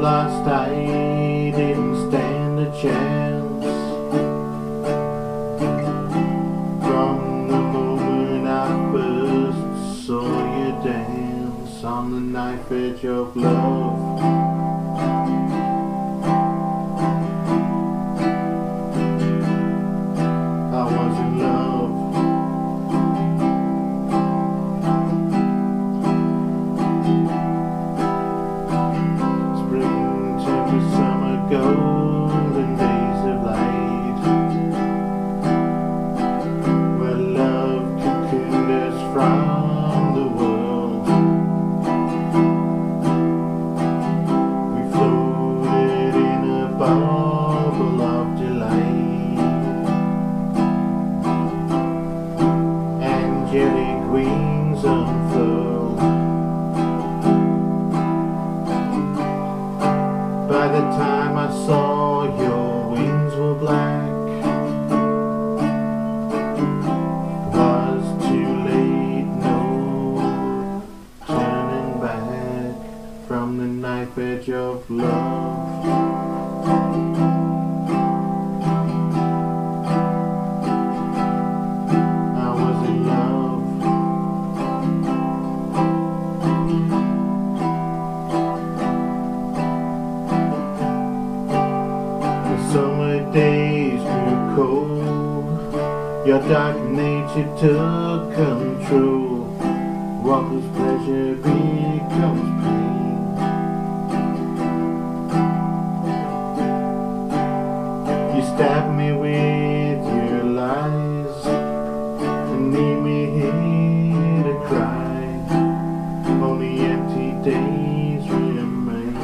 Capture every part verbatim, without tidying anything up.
lost, I didn't stand a chance. From the moment I first saw you dance on the knife edge of love, I was in love. Spring, temper, summer, golden days of light, where love cocooned us from the world. We floated in a bubble of delight. Angelic wings unfurled. By the time I saw your wings were black, it was too late, no turning back from the knife edge of love. I was in love. The summer days grew cold, your dark nature took control. What was pleasure becomes pain. You stabbed me with your lies and leave me here to cry. Only empty days remain.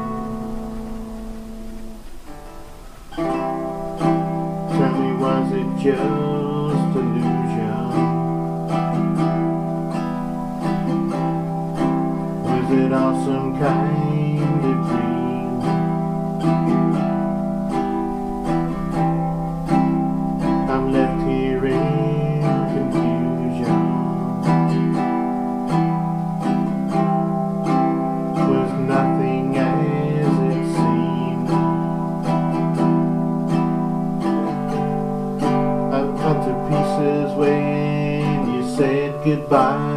Tell me, was it just illusion? Was it all some kind of dream? I'm left here in confusion. Was nothing as it seemed. I fell to pieces when you said goodbye.